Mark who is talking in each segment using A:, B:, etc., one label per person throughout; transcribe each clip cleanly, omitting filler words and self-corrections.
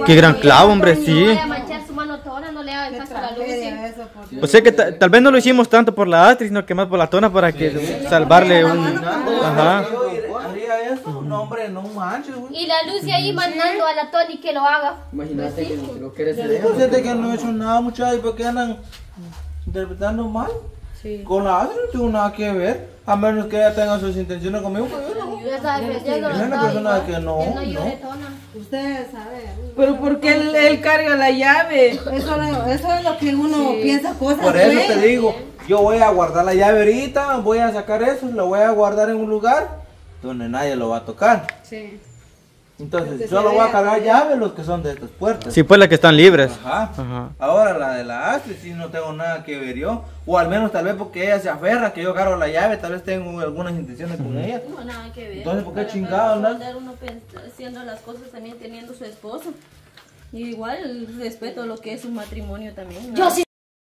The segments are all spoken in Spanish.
A: Qué gran clavo, hombre, sí.
B: No vaya a manchar su mano toda, no le haga caso a la Lucy.
A: O sea que tal vez no lo hicimos tanto por la Astrid, sino que más por la Tona para que salvarle un... Ajá.
C: Haría eso, no hombre, no manches, güey.
B: Y la Lucy ahí mandando a la Tony que lo haga.
D: Imagínate que lo quieres
C: Yo siento que no he hecho nada, muchachos, porque andan interpretando mal.
E: Sí.
C: Con la Astrid no tengo nada que ver, a menos que ella tenga sus intenciones conmigo, pues yo no.
B: Ya sabes,
C: Es una persona que no,
B: no llore,
C: no.
B: Tona.
F: Ustedes saben.
E: Pero porque él carga la llave.
F: Eso es lo que uno piensa cosas.
C: Por eso
F: güey.
C: te digo, yo voy a guardar la llave ahorita, voy a sacar eso, lo voy a guardar en un lugar donde nadie lo va a tocar.
F: Sí.
C: Entonces, solo voy a cargar llaves los que son de estas puertas.
A: Sí, pues las que están libres.
C: Ajá.
A: Ajá.
C: Ahora la de la Astrid sí no tengo nada que ver yo. O al menos tal vez porque ella se aferra que yo agarro la llave, tal vez tengo algunas intenciones con ella.
B: No, nada que ver.
C: Entonces, ¿por qué
B: Para
C: chingado, no?
B: andar uno haciendo las cosas también teniendo su esposo. Y igual respeto lo que es un matrimonio también, ¿no?
G: Yo sí.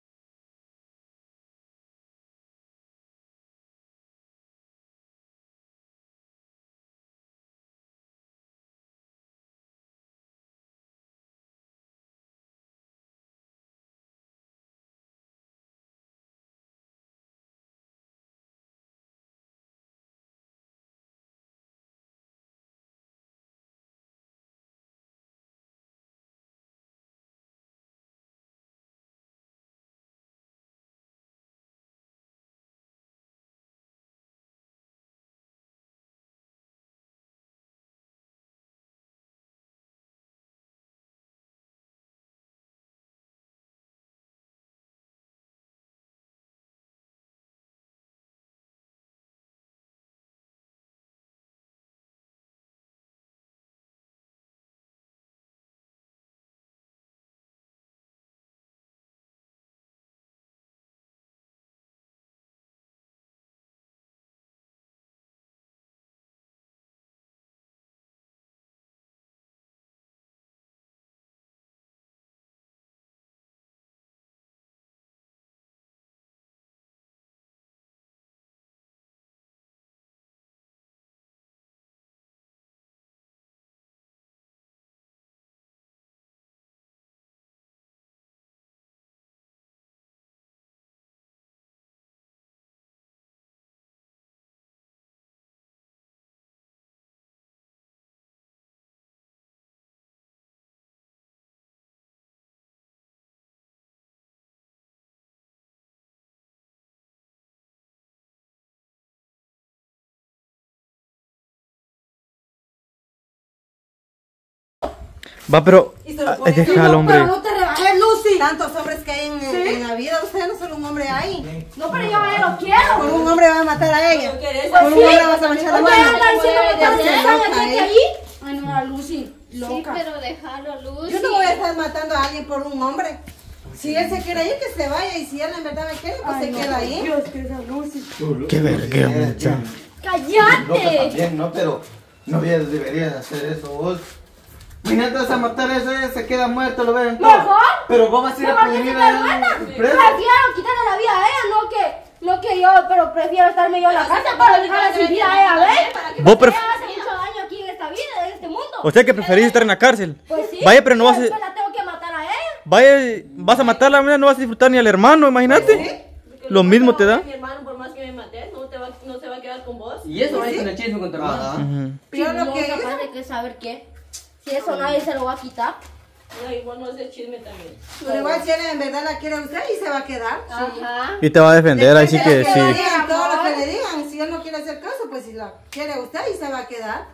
A: Va, pero...
F: Y se lo pone
A: déjalo,
F: así,
A: hombre.
G: Pero no te rebajes, Lucy.
F: Tantos hombres que hay en la vida, usted no solo un hombre hay.
G: No, pero yo a ella lo quiero.
F: Por un hombre va a matar a ella.
B: ¿Quieres?
F: Por un hombre vas a manchar la
G: ¿Usted
F: mano.
G: anda diciendo que te
B: Loca,
G: están ahí? Ay, no, la Lucy,
B: Sí,
G: loca.
B: pero déjalo, Lucy.
F: Yo no voy a estar matando a alguien por un hombre. Si él se quiere ir, que se vaya. Y si él en verdad me quiere, pues se queda ahí.
E: Dios, que esa Lucy.
A: Qué verga, mucha.
B: ¡Cállate!
C: También, ¿no? Pero no deberías hacer eso vos. Imagínate vas a matar a ese, se queda muerto, lo ven.
G: Mejor.
C: Pero vos vas a ir a
G: Mejor que
C: prevenir
G: se
C: a
G: muerta.
C: él preso.
G: Prefiero quitarle la vida a ella, no que yo, pero prefiero estarme yo en la casa para dejarla sin vida a ella, ¿ves?
A: Vos
G: Ella hace mucho daño aquí en esta vida, en este mundo.
A: O sea que preferís estar en la cárcel.
G: Pues sí.
A: Vaya, pero no vas a...
G: Después la tengo que matar a ella.
A: Vaya, vas a matarla, mira, no vas a disfrutar ni al hermano, imagínate. Lo mismo te da.
B: Mi hermano, por más que me mates, no se va a quedar con vos.
D: Y eso ahí con el chisme con tu hermano.
A: Ujú.
F: Yo lo
B: no,
F: que
B: capaz
F: hice,
B: de que saber qué.
G: Si eso nadie se lo va a quitar.
B: No, igual no es el chisme también.
F: pero igual si él en verdad la quiere usted y se va a quedar.
B: Ajá.
A: Y te va a defender, ahí sí que
F: Después
A: sí.
F: de le digan todo lo que le digan. Si él no quiere hacer caso, pues si la quiere usted y se va a quedar.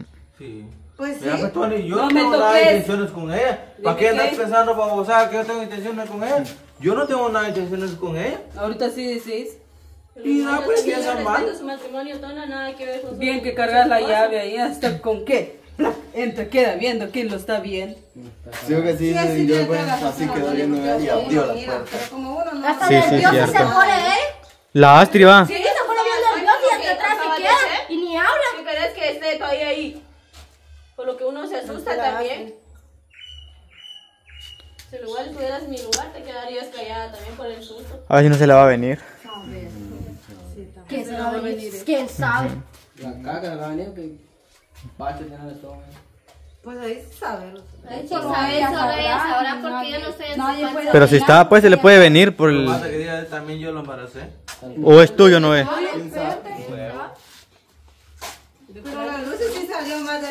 C: Sí.
F: Pues sí.
C: Mira, pues, Tony, yo
E: No
C: no
E: me
C: tengo nada de
E: toques.
C: intenciones con ella. ¿Para
E: Dime
C: qué andas
E: qué.
C: pensando, babosada, que yo tengo intenciones con ella? Yo no tengo nada de intenciones con ella.
E: Ahorita sí decís.
C: Y nada, pues,
B: Yo
C: piensan
B: respeto
C: mal.
B: su matrimonio, Tona, nada que ver con su...
E: Bien que cargas la llave ahí, hasta con qué. Plac, entra, queda viendo quién lo está viendo.
H: Sí, que sí,
F: así
H: yo
F: tiene
H: pues,
F: toda la
H: así
F: razón,
H: quedó
F: Tony,
H: viendo
F: porque
H: y
F: uno
H: abrió la
F: mira,
H: puerta.
F: pero como uno no
G: Hasta
A: Sí, sí,
G: nerviosa se
A: cierto.
G: pone, ¿eh?
A: La Astrid va.
G: Sí, se pone bien nerviosa y hasta atrás se queda y ni habla.
B: ¿Qué querés que esté todavía ahí? Por lo que uno se asusta también. Si igual estuvieras en mi lugar, te quedarías callada también por el susto.
A: A ver si no se la va a venir.
G: ¿Quién sabe? ¿Quién sabe?
D: La caga la venía que bache tener el estómago.
F: Pues ahí sabe.
B: Eso sabrá porque yo no sé.
E: Nadie puede
A: Pero si está, pues se le puede venir por
C: Lo
A: el...
C: más que diga, también yo lo embaracé.
A: O es tuyo, no es.
F: Pero la luz sí salió más de...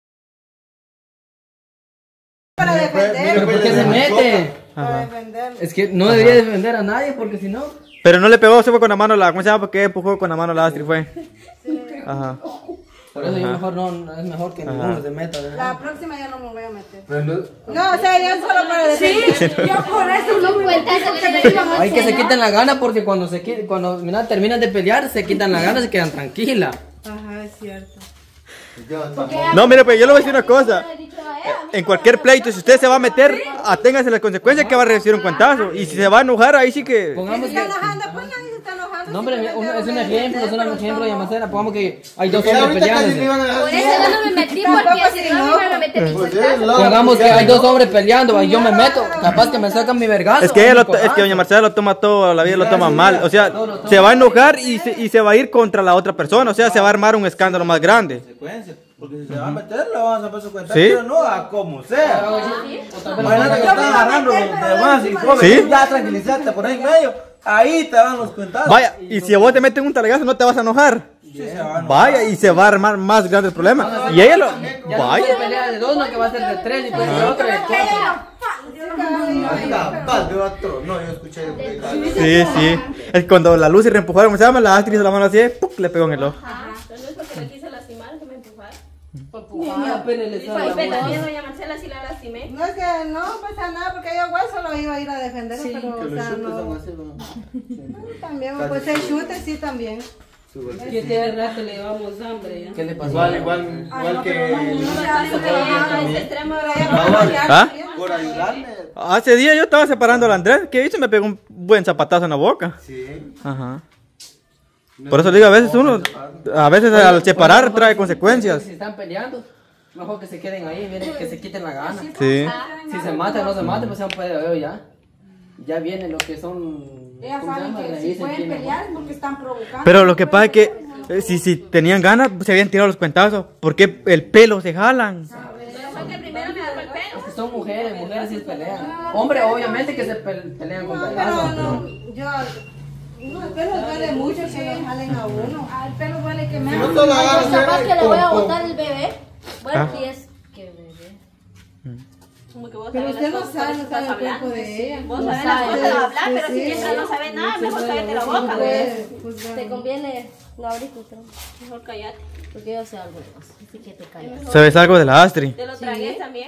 F: Para defender.
D: ¿Pero por qué se mete?
F: Para defender.
D: Es que no debería defender a nadie porque si no...
A: Pero no le pegó, se fue con la mano, ¿cómo se llama? Porque empujó con la mano la Astrid, fue. Ajá.
D: Por eso yo mejor no, es mejor que ninguno se meta. ¿verdad?
F: La próxima ya no me voy a meter.
D: Pero no-
F: No, o sea, yo solo para defender.
G: Sí, yo por eso no me cuenta porque me iban a
D: Hay que se
G: enseñar.
D: quiten la gana porque cuando mira, terminan de pelear se quitan la gana y se quedan tranquilas.
F: Ajá, es cierto.
A: No, mire, pues yo le voy a decir una cosa. En cualquier pleito, si usted se va a meter, aténgase las consecuencias que va a recibir un cuentazo. Y si se va a enojar, ahí sí que...
D: Pongamos
F: ¿Se
D: que...
F: está enojando? Pues nadie se está enojando.
D: No, hombre, es un
F: Simplemente
D: ejemplo, es un
F: defender,
D: ejemplo de
F: pero
D: Yamacera. Pongamos que hay dos
H: Que
D: hombres
H: ahorita casi me
D: peleándose.
H: iban a dejar
B: Por
H: así.
B: eso yo no me metí porque si no me iban a meter mi
H: Pues sí,
B: cuentazo.
H: loco,
D: Pongamos que
H: ya,
D: hay dos hombres peleando y yo me meto. Capaz que me sacan mi vergazo.
A: Es que doña Marcela lo toma todo, la vida lo toma mal. O sea, se va a enojar y se va a ir contra la otra persona. O sea, se va a armar un escándalo más grande.
C: Consecuencias. Porque si se va a meter, le van a saber su cuenta.
A: Sí.
C: Pero no a como sea. Imagínate que
F: Yo
C: están
F: me iba a
C: agarrando
F: meter,
C: de
F: pero
C: más y
F: no,
C: joven.
A: ¿Sí?
C: Ya tranquilízate por ahí en medio. Ahí te van los cuentados.
A: Vaya, y si a vos te meten un talagazo, no te vas a enojar.
C: Sí, se van a enojar.
A: Vaya, y se va a armar más grande el problema. Y ella lo...
D: Ya no puede
A: Vaya.
D: pelear de dos, no que va a ser de tres y pues de otro de cuatro.
H: Tal de otro. No, yo escuché.
A: Sí, sí. Es cuando la luz y reempujaron, ¿cómo se llama? La Astrid hizo la mano así, ¡puc! Le pegó en el ojo.
B: Pero no es porque me quise lastimar que me empujaron.
E: Ni apenas le sale
B: Ay,
E: la
B: pero también
E: voz.
B: doña Marcela sí la lastimé.
F: No es que no pasa nada porque yo igual solo iba a ir a defender, pero o sea, no. También pues el chute sí también.
E: Que este rato le llevamos hambre ya.
D: ¿Qué le pasó?
H: Igual que.
B: A ese extremo
A: ¿Ah?
H: Por ayudarme.
A: Hace días yo estaba separando al Andrés, que hizo, me pegó un buen zapatazo en la boca.
H: Sí.
A: Ajá. Por eso digo, a veces al separar trae consecuencias.
D: Si están peleando, mejor que se queden ahí, miren, que se quiten la gana.
A: Sí.
D: Si se matan o no se matan, pues se puede ver ya. Ya viene lo que son.
G: Ellas
D: ¿cómo se
G: saben
D: llama?
G: que si
D: Raíces,
G: pueden
D: tienen-
G: pelear es porque están provocando.
A: Pero lo que pasa es que si tenían ganas, se habían tirado los cuentazos. Porque el pelo se jalan.
B: Fue que primero me agarró el pelo.
D: Son mujeres sí se pelean. Hombre, obviamente que se pelean con
F: No,
D: pedazos.
F: pero no, yo. No, el pelo duele mucho que lo jalen a uno.
G: Al pelo duele que me
H: Si no te lo hagas,
G: capaz que le voy a
H: pum,
G: botar el bebé.
B: Bueno,
A: Ah.
B: sí es que bebé. Como que vos
F: Pero
B: sabés
F: usted
B: las
F: no
B: cosas,
F: sabe,
B: por eso
F: no
B: estás
F: sabe el
B: hablando.
F: cuerpo de ella.
B: Vos
G: No
B: sabés las
G: sabe.
B: cosas de hablar, pero
F: Sí,
B: si mientras no sabes nada, mejor cállate la boca.
F: Pues,
G: Te conviene no abrir tu tronco.
B: Mejor cállate.
G: Porque yo sé algo de vos. Así que te callas.
A: ¿Sabes algo de la Astrid?
B: Te lo tragué también.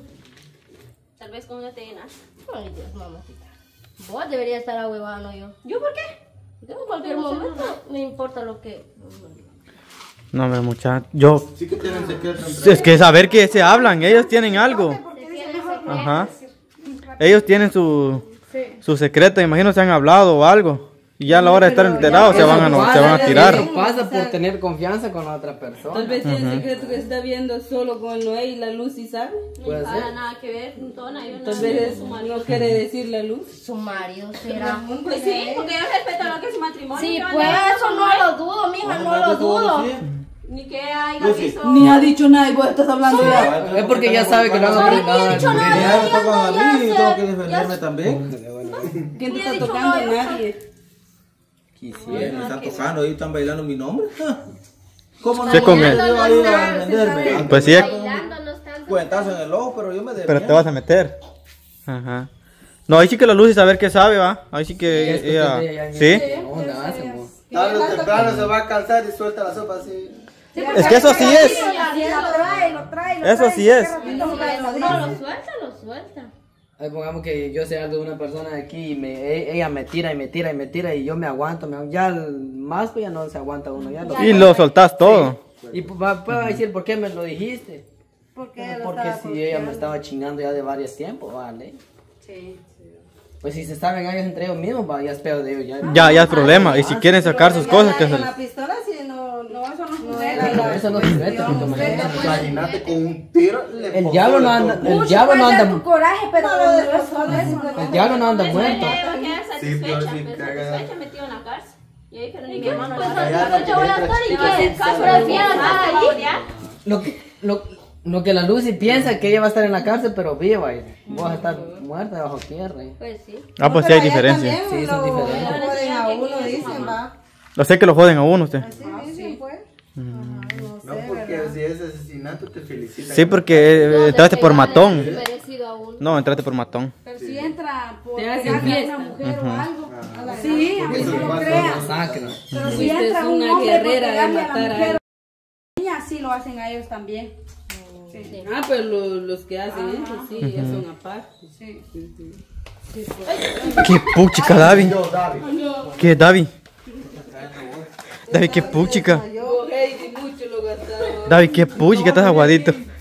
B: Tal vez con una te llenas.
G: Ay, Dios, mamacita. Vos deberías estar ahuevada, no yo.
B: ¿Yo por qué?
G: Yo en cualquier momento no importa lo que.
A: No, hombre, muchacho. Yo.
H: Sí que tienen secreto entre
A: Es que saber que se hablan, ellos tienen algo. Ajá. Ellos tienen su secreto, imagino se han hablado o algo. Y ya a la hora de estar enterados se van a tirar.
D: Eso pasa por tener confianza con la otra persona.
E: Tal vez tiene secreto que está viendo solo con Noé y la luz y sabe.
D: Puede
B: Para
D: ser.
B: nada que ver, Tona. Yo
E: Tal
B: no
E: vez no quiere decir la luz.
G: Su marido será.
B: Pues sí, porque yo respeto lo que es su matrimonio.
G: Sí,
B: Yo
G: pues
B: ando
G: eso
B: con
G: no
B: él.
G: lo dudo, mija, no lo dudo.
B: Ni que haya
H: Lucy.
B: visto.
E: Ni ha dicho nada y vos estás hablando ya.
D: Es porque ya sabe que lo han
G: No
D: aprendido.
G: he dicho
C: Ya
G: nada.
C: me tocan a mí y tengo que defenderme también.
E: ¿Quién te
G: Ni he
E: está
G: dicho
E: tocando?
G: nada, yo
E: Nadie.
C: Me están tocando ahí, están bailando mi nombre. ¿Cómo no?
A: Sí, con él.
C: Yo voy a ir a defenderme.
A: Pues sí,
B: Bailando no están.
C: Cuentazo en el ojo, pero yo me defiendo.
A: pero te vas a meter. Ajá. No, ahí sí que la luz y saber qué sabe, va. Ahí sí
D: Es
A: que
D: cuestión
A: ella.
D: de ella,
A: ¿Sí?
D: ¿Dónde hacen, vos?
H: Tarde o temprano se va a cansar y suelta la sopa así.
A: Es que eso sí es.
G: Lo trae.
A: Eso sí es.
B: No, lo suelta.
D: Ahí pongamos que yo sé algo de una persona de aquí y ella me tira y yo me aguanto. Ya más pues ya no se aguanta uno. Ya lo,
A: Y lo soltás todo.
D: y puedo decir por qué me lo dijiste.
F: Porque
D: Porque si ella me estaba chingando ya de varios tiempos, vale. Pues si se saben ellos entre ellos mismos, va, ya es peor de ellos.
A: Ya es problema. Y si quieren sacar sus cosas, que se...
F: La pistola sí no eso no
D: Pero eso no se mete, porque imagínate.
H: Imagínate con un tiro. le
D: El
H: pongo
D: diablo no
H: el
D: anda,
H: dos.
D: el diablo no
G: tu
D: anda,
G: coraje, pero
F: No,
G: no
F: lo de
G: es
F: eso.
D: el diablo no anda muerto.
B: Queda satisfecha,
H: pero sí,
B: pero
H: caga.
B: satisfecha metido en la cárcel. Y ahí, pero ni mi hermano
G: Pues
B: la
G: yo voy a estar y
B: Le va a hacer
G: que
B: caso,
G: prefiero
B: le va
G: estar
B: a
G: ahí.
B: odiar.
D: Lo que, Lo que la Lucy piensa que ella va a estar en la cárcel, pero viva. Y vos vas a estar muerta bajo tierra.
B: Pues sí.
A: Ah, pues sí hay diferencia.
D: Sí, son diferentes.
F: Lo joden a uno, dicen, va.
A: Lo sé que lo joden a uno usted.
F: Así dicen, pues.
H: No, porque si es asesinato te felicitan.
A: Sí, porque entraste por matón.
B: Merecido a uno.
A: No, entraste por matón.
F: Pero si entra por
E: Te hacen
F: pegarle a
E: fiesta.
F: una mujer o algo, sí, aunque no lo
D: Una
F: crean.
D: masacre.
F: Pero si
E: Usted
F: entra
E: es
F: un
E: una
F: hombre por
E: guerrera de
F: pegarle a la
E: matar a
F: mujer o a la niña, sí lo hacen a ellos también. Sí.
E: Ah, pero los que hacen eso, sí, ya son aparte.
F: Sí.
A: Qué puchica, David. ¿Qué, David? David, qué puchica.
E: Yo, Heidi, mucho lo gastaron.
A: David, qué puchica, estás aguadito.